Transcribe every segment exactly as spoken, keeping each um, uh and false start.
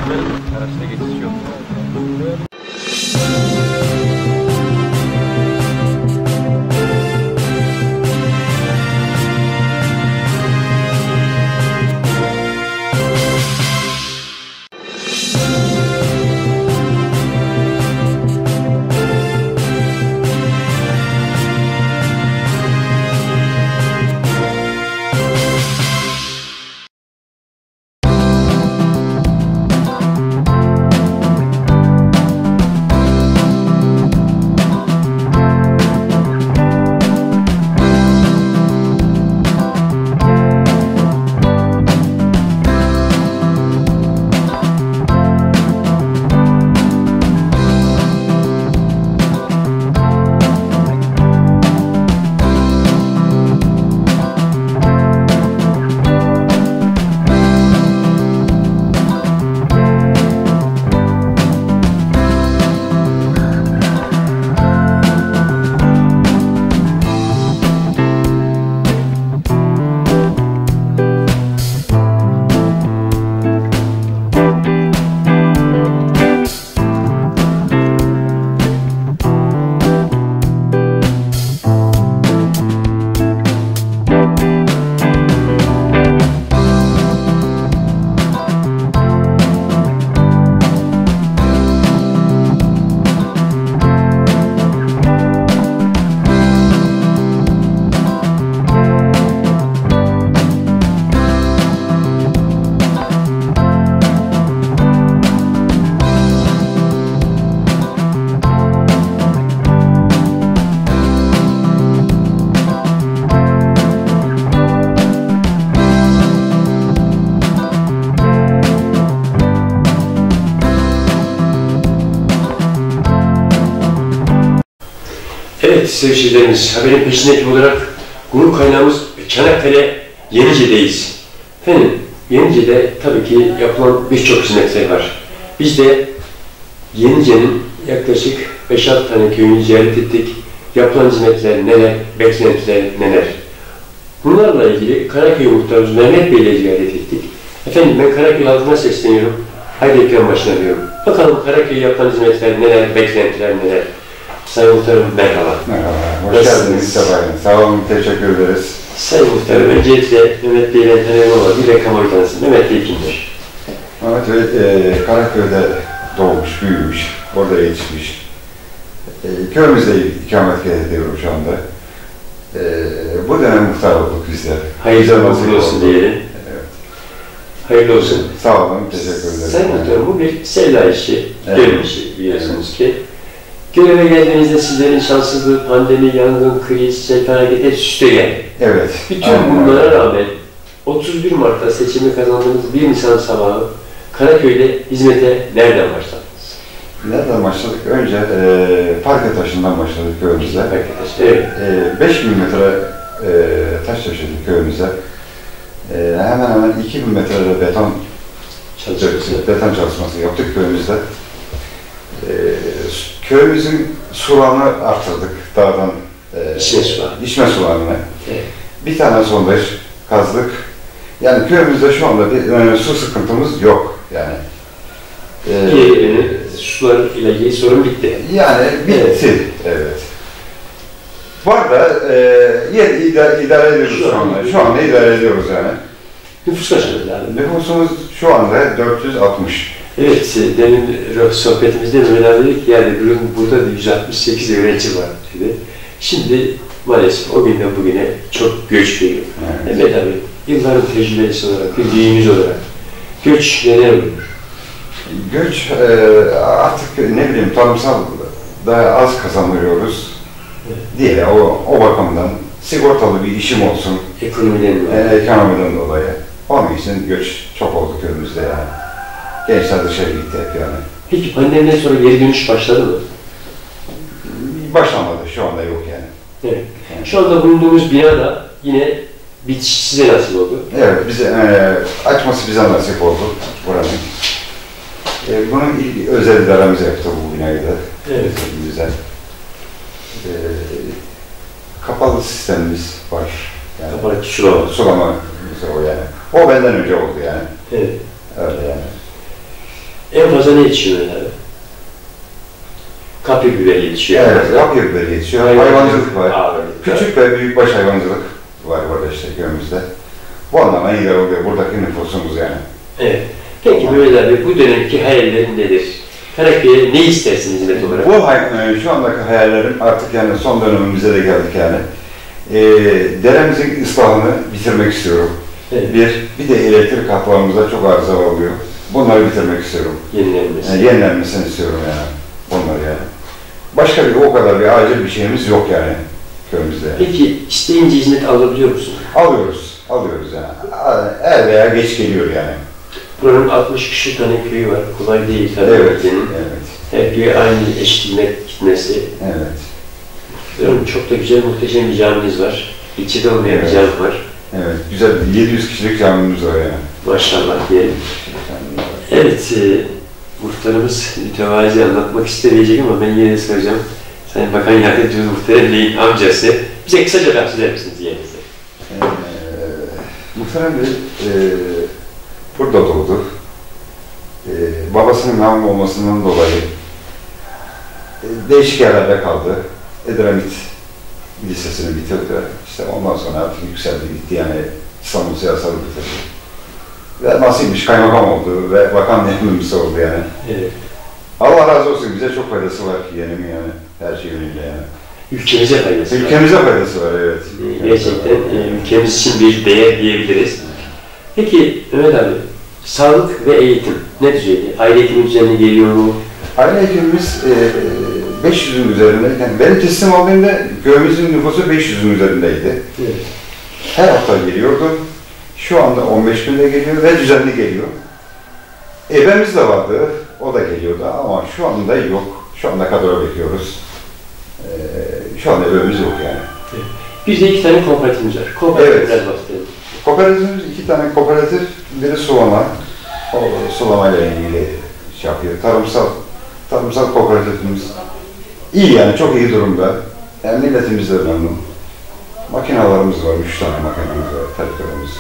Araçta geçiş yok. Evet sevgililerimiz, haberin peşindeki olarak gurur kaynağımız Çanakkale Yenice'deyiz. Efendim, Yenice'de tabii ki yapılan birçok hizmetler var. Biz de Yenice'nin yaklaşık beş altı tane köyünü ziyaret ettik. Yapılan hizmetler neler, beklentiler neler? Bunlarla ilgili Karaköy Muhtarımız Mehmet Bey ile ziyaret ettik. Efendim ben Karaköy halkına sesleniyorum. Haydi ekran başına diyorum. Bakalım Karaköy'e yapılan hizmetler neler, beklentiler neler? Sayın Muhtarım merhaba. Merhaba, hoş Nasılsınız? geldiniz Sebay'ın. Sağ olun, teşekkür ederiz. Sayın Muhtarım, öncelikle Mehmet Bey'le tanıyorum ama bir rakam oynansın. Mehmet Bey kimdir? Mehmet Bey, e, Karaköy'de doğmuş, büyümüş, orada yetişmiş. E, köyümüzde ikamet ediyorum şu anda. E, bu dönem muhtar olduk biz de. Hayırlı olsun, olsun diyelim. Evet. Hayırlı olsun. Sağ olun, teşekkür ederim. Sayın Muhtarım, bu bir sevda işi, Evet. gönül işi biliyorsunuz ki. Göreve geldiğinizde sizlerin şanssızlığı, pandemi, yangın, kriz, sefaleget hep üste geldi. Evet. Bütün aynen bunlara öyle. rağmen otuz bir Mart'ta seçimi kazandığınız bir Nisan sabahı Karaköy'de hizmete nereden başladınız? Nereden başladık? Önce e, parke taşından başladık köyümüzde. Arkadaşlar, evet. E, beş bin metre e, taş taşıdık köyümüze. E, hemen hemen iki bin metrede beton Çalışması. beton çalışması yaptık köyümüzde. Ee, köyümüzün sularını arttırdık dağdan. E, İçme suları. İçme sularını. Evet. Bir tane sondaj kazdık. Yani köyümüzde şu anda bir e, su sıkıntımız yok yani. Ee, Diğerinin sular ile ilgili sorun bitti. Yani bitti. Evet. Var da e, yer idare, idare ediyoruz Şu şu an- anda. Şu anda idare ediyoruz yani. Nüfus kaçınız lazım? Nüfusumuz şu anda dört yüz altmış. Evet, demin sohbetimizde Mehmet abi dedi ki yani burada yüz altmış sekiz öğrenci var dedi. Şimdi maalesef o günden bugüne çok göç geliyor. Evet. Mehmet abi, yılların tecrübesi olarak, bir büyüğümüz olarak göç neler oluyor? Göç e, artık ne bileyim tarımsal daha az kazanıyoruz Evet. diye o, o bakımdan sigortalı bir işim olsun Ekonomiden mi? e, ekonomiden dolayı. Onun için göç çok oldu köyümüzde yani. Gençler dışarı gitti hep yani. Peki pandemiden sonra geri dönüş başladı mı? Başlamadı, şu anda yok yani. Evet. Şu anda bulunduğumuz bina da yine bitiş size nasip oldu. Evet, bize e, açması bize nasip oldu buranın. E, bunun ilk özel idaremiz yaptı bu binayı da. Evet. Güzel. E, kapalı sistemimiz var. Yani, Kapalı sulama. Sulama o yani. O benden önce oldu yani. Evet. Öyle yani. En fazla ne yetişiyor Mehmet abi? Kapya biber yetişiyor. Evet, kapya biberi yetişiyor. Hayvancılık Hayvancılık var. ağırlıkta. Küçük ve büyükbaş hayvancılık var burada işte köyümüzde. Bu anlamda iyiler oluyor. Buradaki nüfusumuz yani. Evet. Peki Mehmet abi bu dönemki hayallerin nedir? Karaköy'e ne istersiniz hizmet olarak? Bu hay- e, şu andaki hayallerim artık yani son dönemimize de geldik yani. E, deremizin ıslahını bitirmek istiyorum. Evet. Bir, bir de elektrik hatlarımızda çok arızalar oluyor. Bunları bitirmek istiyorum. Yenilenmesi. Yani yenilenmesini istiyorum yani. Bunları yani. Başka bir o kadar bir acil bir şeyimiz yok yani köyümüzde. Yani. Peki isteyince hizmet alabiliyor musun? Alıyoruz, alıyoruz yani. A- Er veya geç geliyor yani. Buranın altmış küsur tane köyü var. Kolay değil tabii. Evet, ülkenin. evet, Her köye aynı eşit hizmet gitmesi. evet. Diyorum, çok da güzel, muhteşem bir caminiz var. İçinde olmayan Evet. bir cami var. Evet, güzel yedi yüz kişilik camimiz var yani. Maşallah diyelim. Evet, e, muhtarımız mütevazi anlatmak istemeyecek ama ben yine de soracağım. Sayın Bakan Yardımcımız Muhterem Bey'in amcası. Bize kısaca bahseder misiniz yeğeninizde? Ee, Muhterem Bey e, burada doğdu. E, babasının namı olmasından dolayı e, değişik yerlerde kaldı. Edremit Lisesi'ni bitirdi. İşte ondan sonra artık yükseldi gitti yani İstanbul Siyasal'ı bitirdi. Ve nasipmiş kaymakam oldu ve bakan yardımcısı oldu yani. Evet. Allah razı olsun, bize çok faydası var yeğenim yani, her şey yönüyle yani. Ülkemize faydası var. Ülkemize faydası var, evet. E, Gerçekten e, ülkemiz için bir değer diyebiliriz. Peki Mehmet abi, sağlık ve eğitim ne düzeyde? Aile eğitimi düzenli geliyor mu? Aile hekimimiz e, beş yüzün üzerindeyken, benim teslim aldığımda köyümüzün nüfusu beş yüzün üzerindeydi. Evet. Her hafta geliyordu. Şu anda on beş günde geliyor ve düzenli geliyor. Ebemiz de vardı, o da geliyordu ama şu anda yok. Şu anda kadro bekliyoruz. E, şu anda ebemiz yok yani. Evet. Bizde iki tane kooperatifimiz var. Kooperatif Evet. biraz bahsedelim. Kooperatifimiz iki tane kooperatif, biri sulama. O sulamayla ilgili şey yapıyor. Tarımsal, tarımsal kooperatifimiz iyi yani, çok iyi durumda. Yani milletimiz de memnun. Makinalarımız var, üç tane makinamız var, traktörümüz.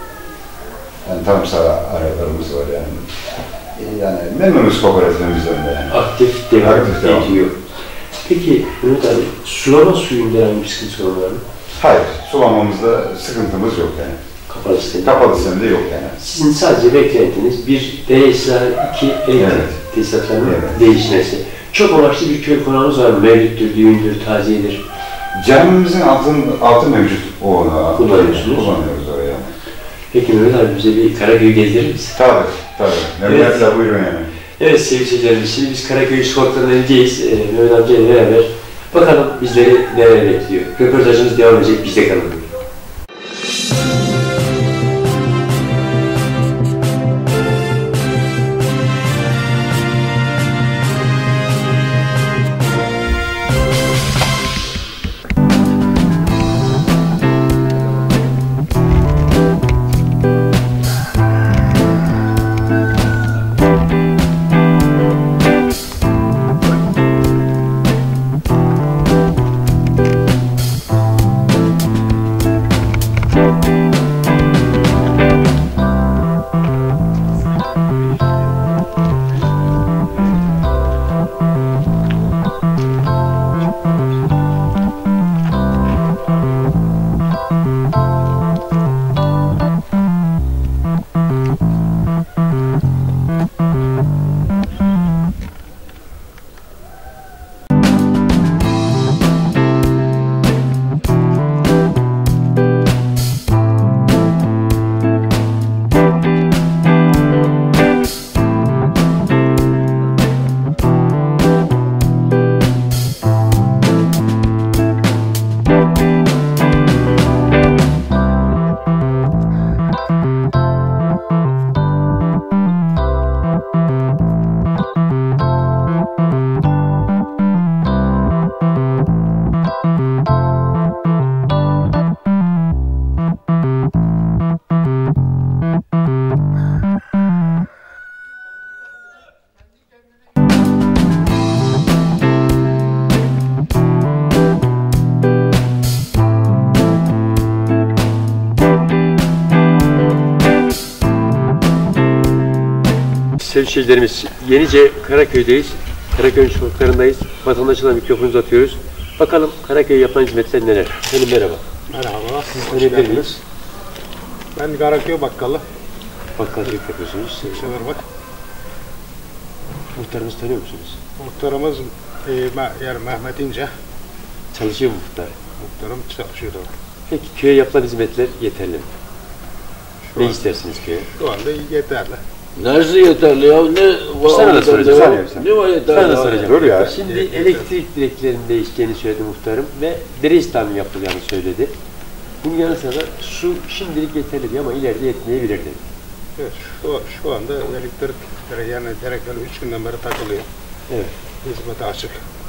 Yani tarımsal arabalarımız var yani. Yani memnunuz kooperatifimizden de yani. Aktif devam Aktif devam. ediyor. Peki Mehmet abi, sulama suyunda herhangi bir sıkıntı var mı? Hayır, sulamamızda sıkıntımız yok yani. Kapalı sistem. Kapalı sistemde yok yani. Sizin sadece beklentiniz bir dere ıslahı, iki elektrik Evet. tesisatlarının Evet. değişmesi. Çok amaçlı bir köy konağınız var mı? Mevlüttür, düğündür, taziyedir. Camimizin altın, altı mevcut. Onu Kullanıyorsunuz. Kullanıyoruz oraya. Peki Mehmet abi, bize bir Karaköy'ü gezdirir misin? Tabii, tabii. Memleketle buyurun yani. Evet sevgili seyircilerimiz, şimdi biz Karaköy sokaklarına ineceğiz. Ee, Mehmet amcayla beraber bakalım bizleri neler bekliyor. Röportajımız devam edecek, bizde kalın. Sevgili seyircilerimiz, Yenice Karaköy'deyiz. Karaköy'ün sokaklarındayız. Vatandaşlara mikrofonu uzatıyoruz. Bakalım Karaköy'e yapılan hizmetler neler? Efendim merhaba. Merhaba. Siz tanıyabilir miyiz? Ben Karaköy bakkalı. Bakkalcılık yapıyorsunuz. Sever bak. Muhtarımızı tanıyor musunuz? Muhtarımız e, Me- yer Mehmet İnce. Çalışıyor mu muhtar? Muhtarım çalışıyordu. Peki köye yapılan hizmetler yeterli mi? Şu Ne an- istersiniz köye? Şu anda yeterli. Neresi yeterli ya? Ne Sana da soracağım. Ne, Saniye, saniye. ne var yeterli? Sana da ya? soracağım. Dur ya. Şimdi elektrik direklerinin değişeceğini söyledi muhtarım ve dere İslam'ın yapılacağını söyledi. Bunun yanı sıra su şimdilik yeterli diyor ama ileride yetmeyebilir dedi. Evet, şu, şu anda elektrik dire- yani direkler üç günden beri takılıyor. Evet. Hizmete açık.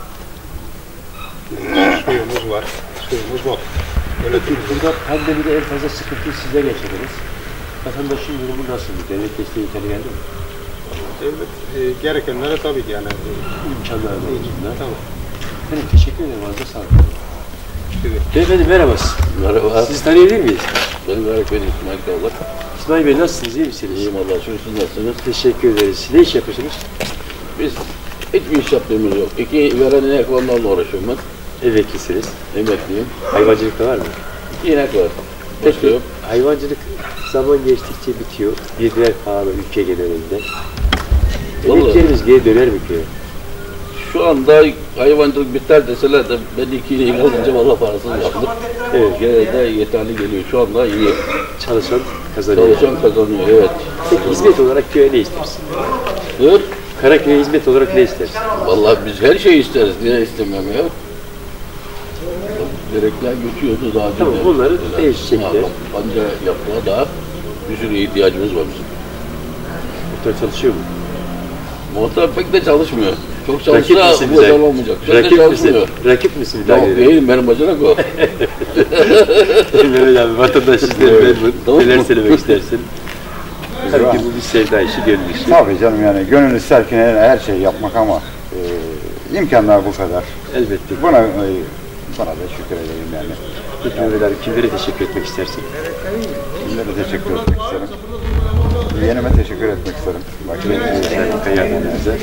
Suyumuz var. Suyumuz bol. Öyle Peki burada pandemide en fazla sıkıntıyı sizler yaşadınız. Vatandaşın durumu nasıl? Devlet desteği yeterli geldi mi? devlet e, gerekenlere tabii ki yani. e, İmkanlar doğrultusunda. Tamam. Efendim teşekkür ederim. Ağzına sağlık. Şimdi Beyefendi merhaba. Merhaba. Sizi tanıyabilir miyiz? Benim Karaköy'ün İsmail Kavlak. İsmail Bey nasılsınız? İyi misiniz? İyiyim Allah'a şükür, siz nasılsınız? Teşekkür ederiz. Ne iş yapıyorsunuz? Biz hiçbir iş yaptığımız yok. İki veren inek var, onlarla uğraşıyorum ben. Emeklisiniz. Emekliyim. Hayvancılık da var mı? İki inek var. Başka Peki yok. hayvancılık zaman geçtikçe bitiyor. Girdiler pahalı ülke genelinde. Vallahi. Emeklerimiz geri döner mi köye? Şu anda hayvancılık biter deseler de ben iki ineği alınca valla parasız yaptık. Evet. Gene de yeterli geliyor. Şu anda iyi. Çalışan kazanıyor. Çalışan kazanıyor, evet. Peki hizmet olarak köye ne istersin? Dur. Karaköy'e hizmet olarak ne istersin? Vallahi biz her şeyi isteriz. Niye istemem ya? Direkler götüyordu daha önce. Tamam, bunları değişecekler. Panca yapmaya daha bir sürü ihtiyacımız var bizim. Muhtar çalışıyor mu? Motor pek de çalışmıyor. Çok Rakip çalışsa misin bu bize? kadar olmayacak. Çok da Rakip misin? çalışmıyor. Rakip misin? Bir Yok daha değilim, benim bacanak o. Mehmet abi vatandaş sizleri Evet. memnun. Tamam. Neler söylemek istersin? Tabii ki bu bir sevda işi, gönül işi. Tabii canım yani gönül ister ki her şeyi yapmak ama e, imkanlar bu kadar. Elbette. Buna e, bana da şükür edelim yani. Peki Mehmet abi kimlere teşekkür etmek istersin? Kimlere teşekkür etmek isterim. Yeğenime teşekkür etmek isterim. Bak benim Kaya yardımcımıza.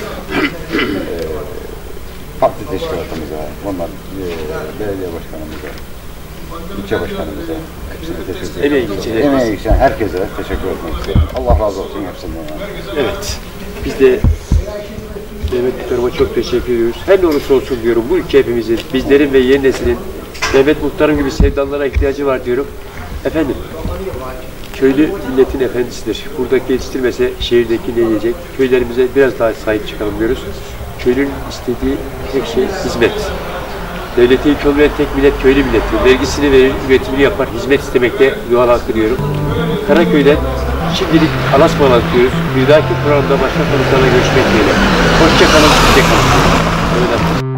parti teşkilatımıza, onlar e, belediye başkanımıza, ilçe başkanımıza hepsine teşekkür ederim. Emeği geçen herkes. Emeği geçen herkese teşekkür etmek isterim. Allah razı olsun hepsinden yani. Evet. Biz de Mehmet Muhtarıma çok teşekkür ediyoruz. Her ne olursa olsun diyorum bu ülke hepimizin, bizlerin ve yeni neslin Mehmet Muhtarım gibi sevdalılara ihtiyacı var diyorum. Efendim, köylü milletin efendisidir. Buradaki yetiştirmese şehirdeki ne diyecek? Köylerimize biraz daha sahip çıkalım diyoruz. Köylünün istediği tek şey hizmet. Devlete ilk olmayan tek millet köylü millettir. Vergisini verir, üretimini yapar, hizmet istemekte doğal hakkı diyorum. Karaköy'den şimdilik alasmalar diyoruz. Bir dahaki programda başka konuklarla görüşmek dileğiyle. Hoşça kalın, hoşça kalın. Evet.